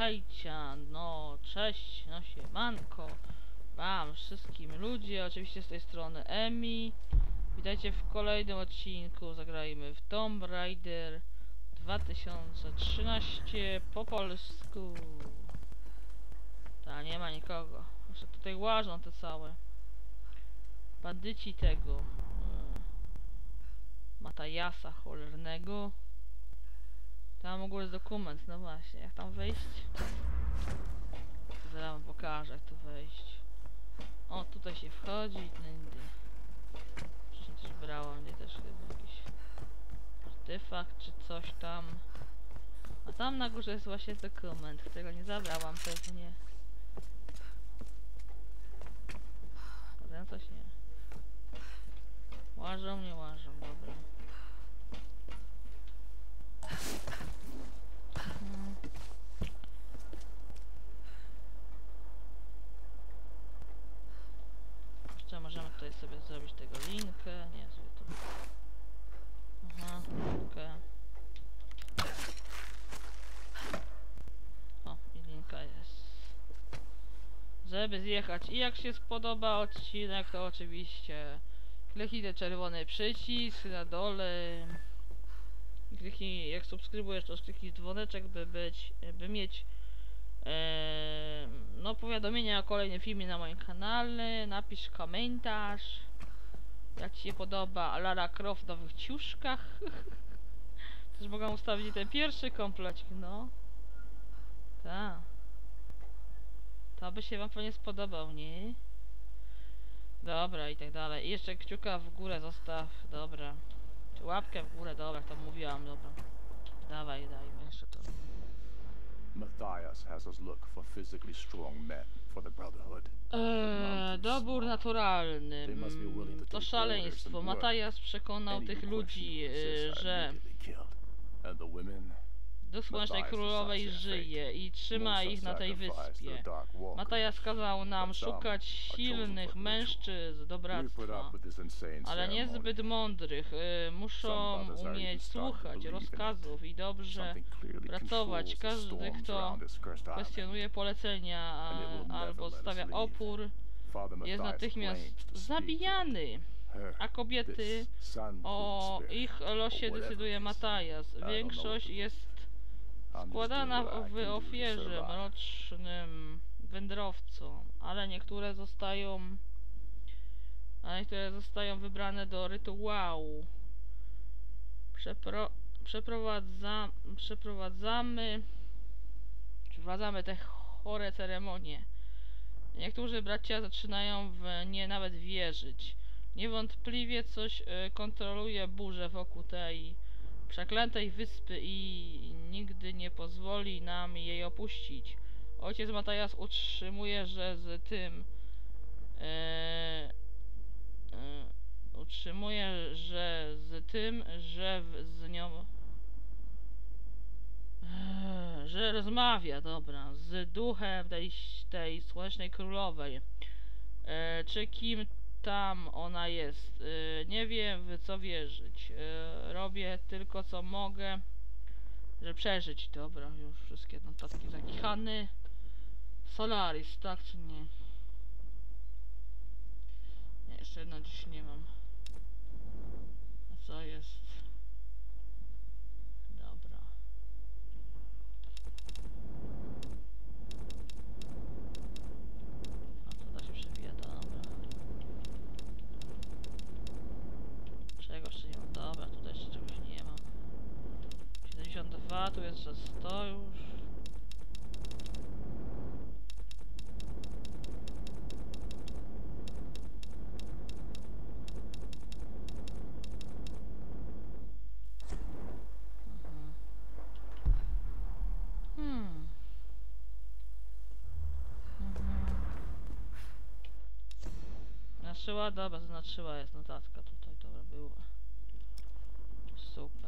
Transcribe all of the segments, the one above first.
hejcia, no cześć, no siemanko wam wszystkim ludzie, oczywiście z tej strony Emi. Witajcie w kolejnym odcinku, zagrajmy w Tomb Raider 2013 po polsku. Ta, nie ma nikogo, jeszcze tutaj łażą te całe bandyci tego Matajasa cholernego. Tam w ogóle jest dokument, no właśnie, jak tam wejść? Zaraz wam pokażę, jak tu wejść. O, tutaj się wchodzi, tędy. Wcześniej coś brałam, gdzie też chyba jakiś artefakt czy coś tam. A tam na górze jest właśnie dokument, którego nie zabrałam pewnie. A ten coś nie. Łażą, nie łażą, dobra. Jeszcze możemy tutaj sobie zrobić tego linkę. Nie, sobie to. Aha, linkę. O, i linka jest. Żeby zjechać i jak się spodoba odcinek, to oczywiście kliknij ten czerwony przycisk na dole. Kliknij, jak subskrybujesz, to kliknij dzwoneczek, by mieć no powiadomienia o kolejnym filmie na moim kanale. Napisz komentarz, jak ci się podoba Lara Croft w nowych ciuszkach. Też mogę ustawić ten pierwszy komplecik, no. Tak. To by się wam pewnie spodobał, nie? Dobra, i tak dalej. I jeszcze kciuka w górę zostaw, dobra. Czy łapkę w górę, dobra, to mówiłam, dobra. Dawaj, dajmy jeszcze to. Matthias has us look for physically strong men for the Brotherhood. Dobór naturalny. To szaleństwo. Matthias przekonał tych ludzi, że Duch Słonecznej Królowej żyje i trzyma ich na tej wyspie. Matthias kazał nam szukać silnych mężczyzn do bractwa, ale niezbyt mądrych. Muszą umieć słuchać rozkazów i dobrze pracować. Każdy, kto kwestionuje polecenia albo stawia opór, jest natychmiast zabijany. A kobiety, o ich losie decyduje Matthias. Większość jest składana w ofierze mrocznym wędrowcom, ale niektóre zostają wybrane do rytuału. Przeprowadzamy te chore ceremonie. Niektórzy bracia zaczynają w nie nawet wierzyć. Niewątpliwie coś kontroluje burzę wokół tej przeklętej wyspy i nigdy nie pozwoli nam jej opuścić. Ojciec Matthias utrzymuje, że z tym z nią że rozmawia, dobra, z duchem tej Słonecznej Królowej. Czy kim tam ona jest? Nie wiem, w co wierzyć. Robię tylko co mogę, żeby przeżyć. Dobra, już wszystkie notatki zakichane. Solaris, tak czy nie? Nie, jeszcze jedno dziś nie mam. A co jest? Dobra. A to da się przewija, dobra. Czego jeszcze nie mam? Dobra, tutaj jeszcze czegoś nie mam. 72, tu jest jeszcze 100 już. Znaczyła? Dobra, zaznaczyła jest notatka tutaj, dobra, była. Super.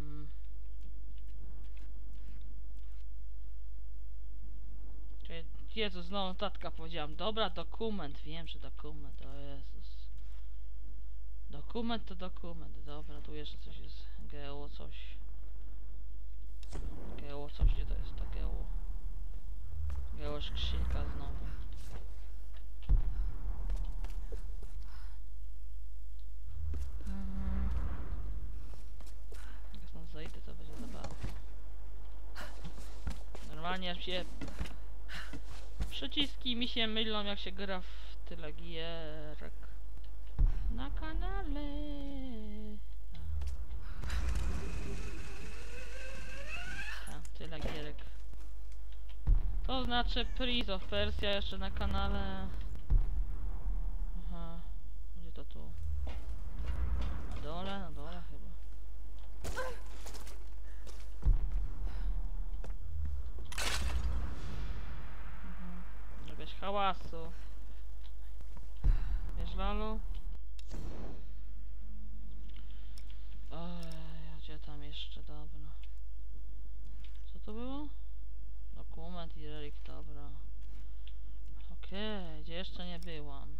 Jezu, znowu notatka powiedziałam. Dobra, dokument, wiem, że dokument, o Jezus. Dokument to dokument, dobra, tu jeszcze coś jest. Geło coś. Geło coś, gdzie to jest to geło? Biała skrzynka znowu. Jak stąd zejdę, to będzie zabawa. Normalnie jak się... Przyciski mi się mylą, jak się gra w tyle gierek. Na kanale. Tyle gierek. To znaczy Prince of Persia jeszcze na kanale. Aha. Gdzie to tu? Na dole chyba. Żebyś hałasu. Wiesz, Lalu? Oj, gdzie tam jeszcze? Dobra. Co to było? Dokument i relik, dobra. Okej, gdzie jeszcze nie byłam.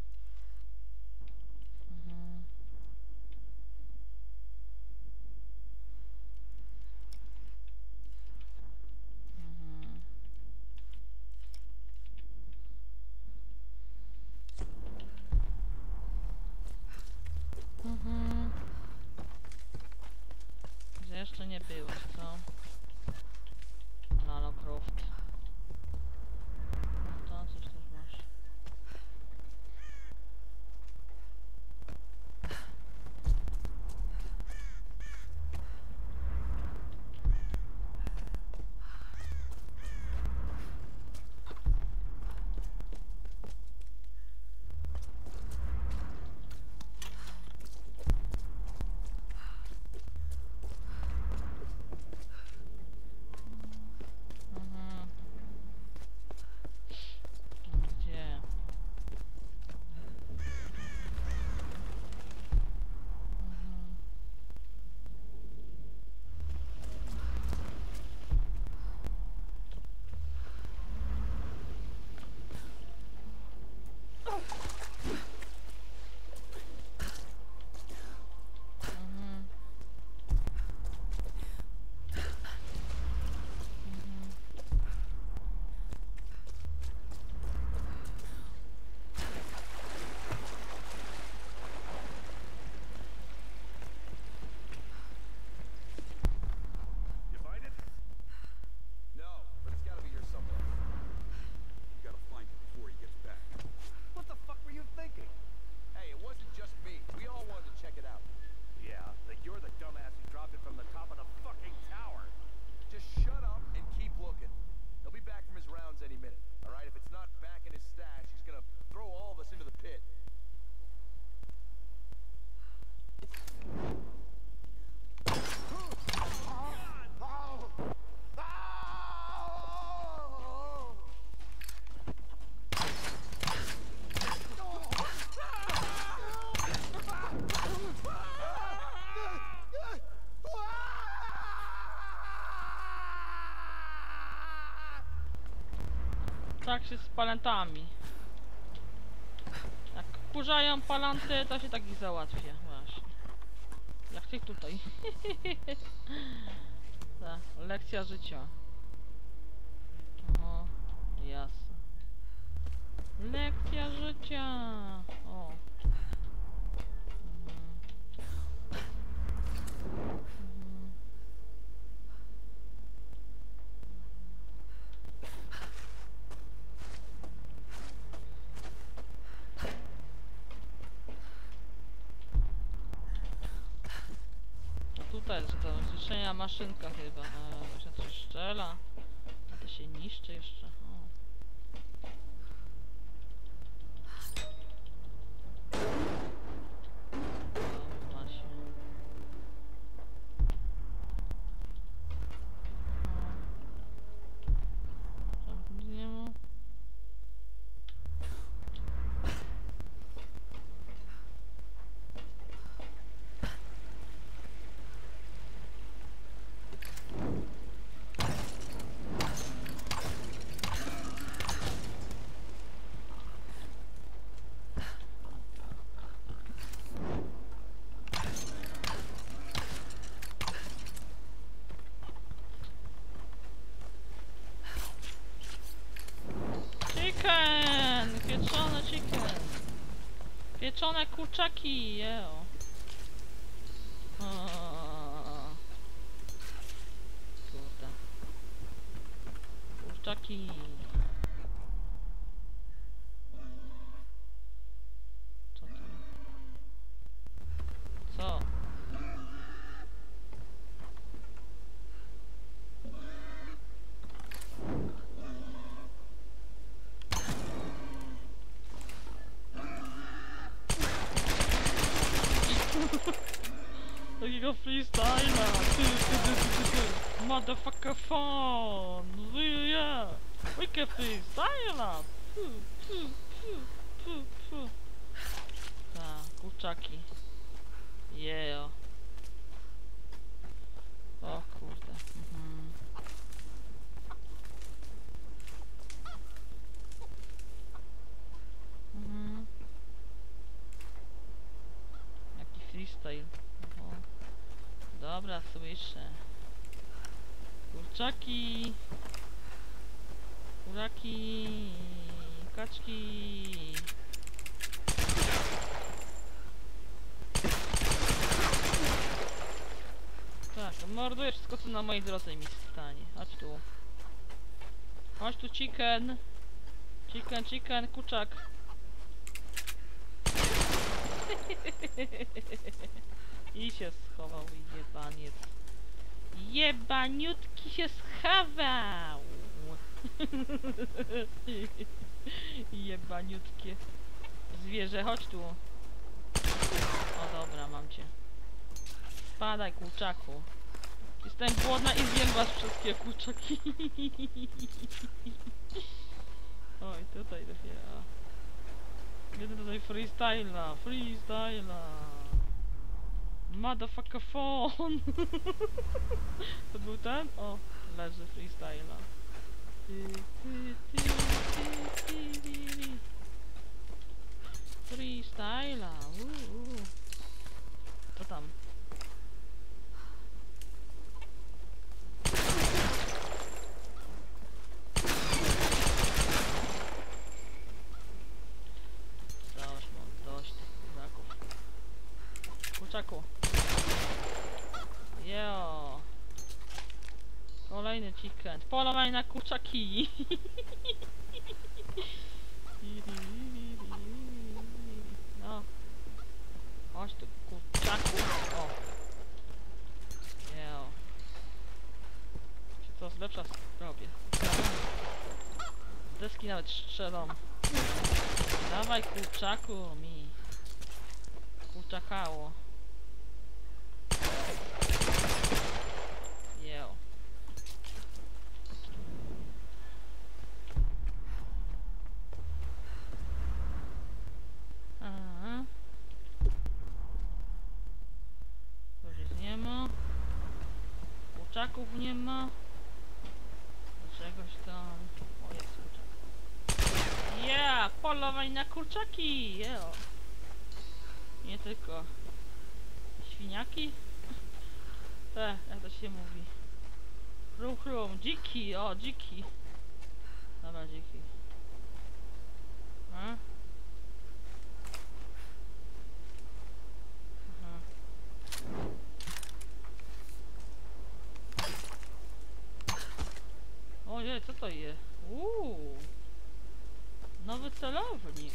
Gdzie jeszcze nie byłeś, co? Lara Croft. No to coś też masz. Gdzie? You find it? No, but it's gotta be here somewhere. You gotta find it before he gets back. What the fuck were you thinking? Hey, it wasn't just me. We all wanted to check it out. Yeah, like you're the dumbass who dropped it from the top of the fucking tower. Just shut up and keep looking. He'll be back from his rounds any minute. All right, if it's not back in his stash, he's gonna throw all of us into the pit. Tak się z palantami. Jak kurzają palanty, to się tak ich załatwia. Właśnie. Jak tych tutaj. Ta, lekcja życia. O, jasne. Lekcja życia. O. Tutaj, że to zniszczenia maszynka chyba. To się coś strzela. A to się niszczy jeszcze. O. Właśnie. Tam nie ma. Polowane kurczaki, jeo. Kurde. Kurczaki. Co to? Co? Takiego freestyla! Motherfucker fun! Yeah! Wicked freestyla! Tak, kurczaki. Yeah. O kurde. Jaki freestyle. Oho. Dobra, słyszę. Kurczaki. Kuraki. Kaczki. Tak, morduję wszystko co na mojej drodze mi stanie. Chodź tu. Chodź tu chicken. Chicken, kurczak. I się schował, jebaniec. Jebaniutki się schował. Jebaniutkie zwierzę, chodź tu. O dobra, mam cię. Spadaj, kurczaku. Jestem głodna i zjem was wszystkie kurczaki. Oj, tutaj dopiero. Jeden tutaj freestyla. Motherfucker phone. To był ten? O, leży freestyla. Freestyla. Co tam? Kurczaku. Jo. Kolejny chicken. Polowanie na kurczaki. No. Chodź tu, kurczaku. O. Jo. Czy to lepsza robię? Z deski nawet strzelą. Dawaj, kurczaku mi. Kurczakało. Jeo. Aha. To już jest nie ma. Kurczaków nie ma. Do czegoś tam. O, jest kurczak. Yeah! Polowań na kurczaki! Jeo. Nie tylko. Świniaki? Jak to się mówi? Chrum, dziki, o, dziki. Dobra, dziki. A? Aha. Ojej, co to jest? Nowy celownik.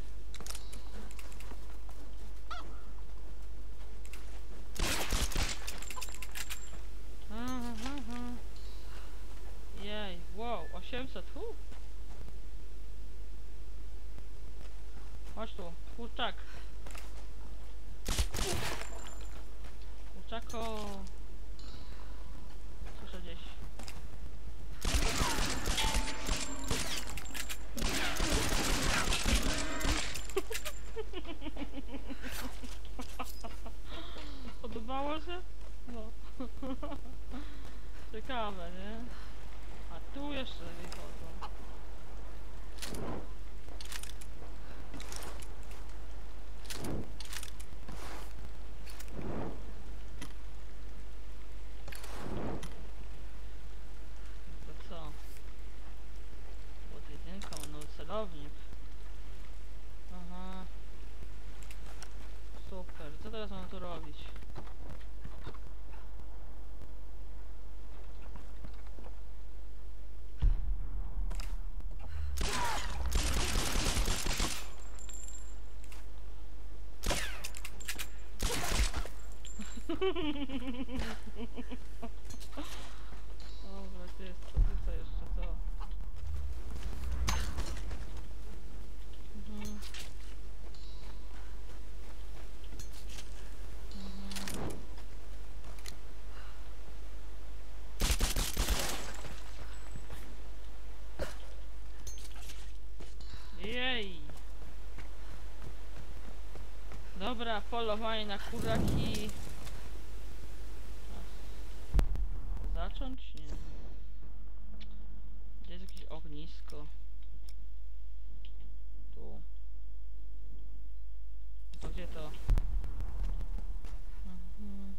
Jej, wow, 800, Chodź tu, kurczak. Kurczako. Słyszę gdzieś. Podobało się? No. Ciekawe, nie? A tu jeszcze wychodzą. To co? Pod jedynką, no celownik. Aha. Dobra, gdzie jest to? Gdzie to jeszcze to? Mhm. Mhm. Jej! Dobra, polowanie na kuraki. Zacząć? Nie. Gdzie jest jakieś ognisko? Tu. To gdzie to? Mhm.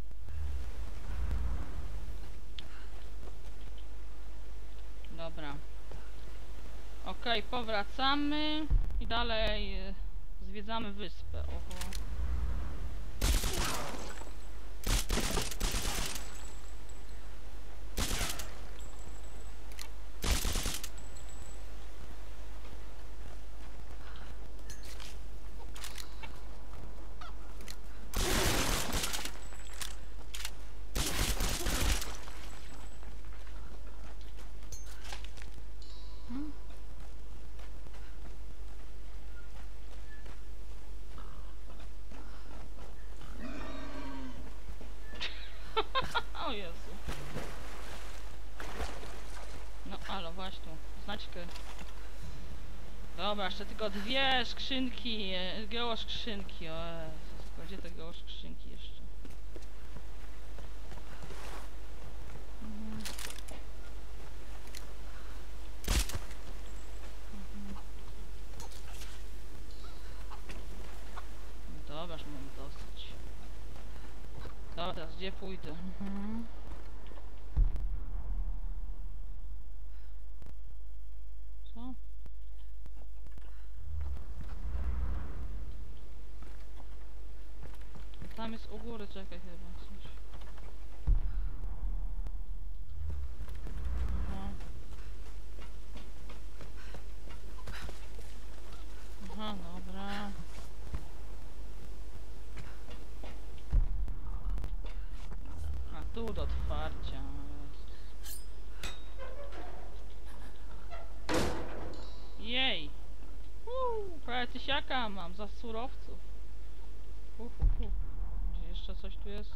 Dobra. Okej, powracamy i dalej zwiedzamy wyspę. Oho. Hmm? O Jezu. No, ale właśnie tu. Znaczkę. Dobra, jeszcze tylko dwie skrzynki. Geoskrzynki. O Jezus, gdzie te geoskrzynki jeszcze? Mhm. Mhm. Dobra, już mam dosyć. Dobra, teraz gdzie pójdę? Mhm. Co? Tam jest u góry, czekaj chyba coś. Aha. Aha, dobra. A tu do otwarcia. Jej! Prawie tysiaka mam za surowców. Gdzie jeszcze coś tu jest?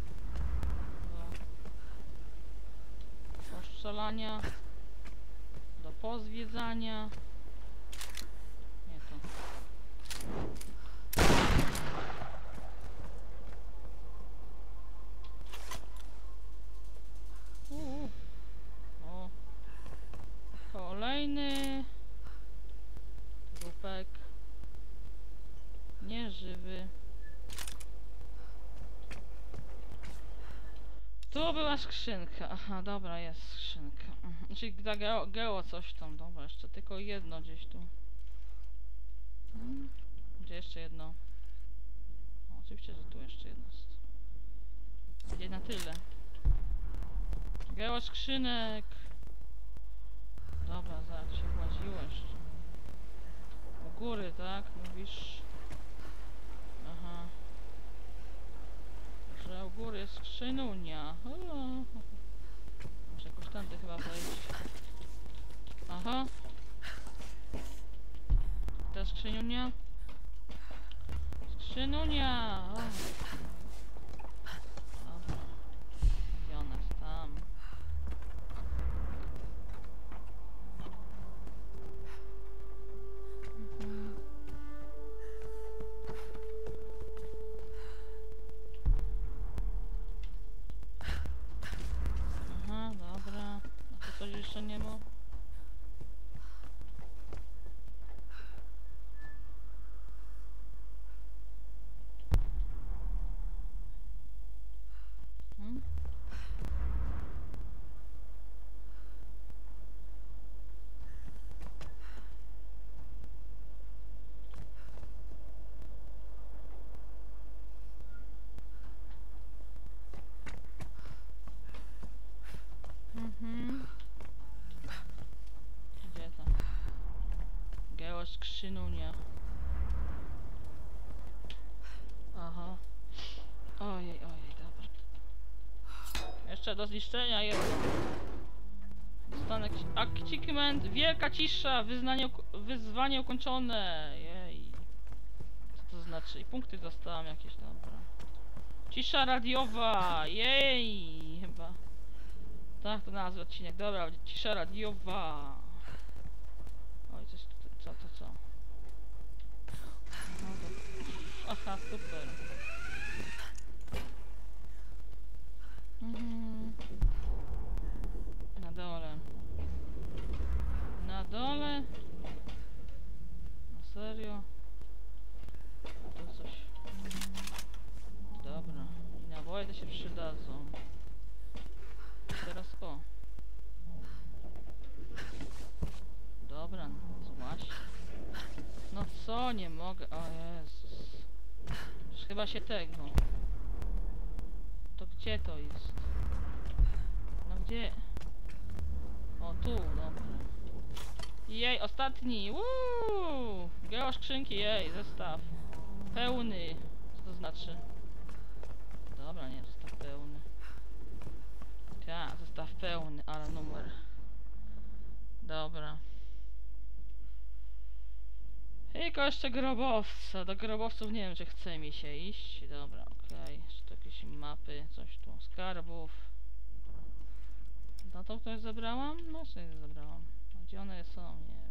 Do postrzelania. Do pozwiedzania. Nie to. O. Kolejny. Trupek. Nieżywy. Tu była skrzynka. Aha, dobra, jest skrzynka. Czyli dla geo coś tam. Dobra, jeszcze tylko jedno gdzieś tu. Gdzie jeszcze jedno? O, oczywiście, że tu jeszcze jedno jest. Gdzie na tyle. Geo skrzynek. Dobra, zaraz się właziło jeszcze. U góry, tak? Mówisz? Aha. Że u góry jest skrzynunia. Muszę jakoś tędy chyba wejść. Aha. Ta skrzynunia. Skrzynunia! O. Dobra. Gdzie ona jest? Tam. Aha, dobra. A tu coś jeszcze nie ma? Hmm? Gdzie to? Geoskrzynunia. Aha. Ojej, ojej. jeszcze do zniszczenia jest. Dostanę jakiś achievement, wielka cisza, wyzwanie ukończone. Jej. Co to znaczy? I punkty dostałam jakieś, dobra. Cisza radiowa, jej, chyba. Tak, to nazwa odcinek, dobra, cisza radiowa. Oj, coś tutaj, co? No to... Aha, super. Na dole. Na dole? Na serio? To coś... Dobra. I naboje to się przydadzą. Teraz o. Dobra, złaś. No co, nie mogę. O Jezus. Już chyba się tego. To gdzie to jest? No gdzie? O tu, dobra. Jej, ostatni! Uuu! Geoskrzynki, jej, zestaw. Pełny. Co to znaczy? Dobra, nie, zestaw pełny. Tak, zestaw pełny, ale numer. Dobra. Tylko jeszcze grobowca. Do grobowców nie wiem, czy chce mi się iść. Dobra, okej. Jeszcze tu jakieś mapy, coś tu. Skarbów. No to ktoś zebrałam? No jeszcze nie zebrałam. A gdzie one są? Nie.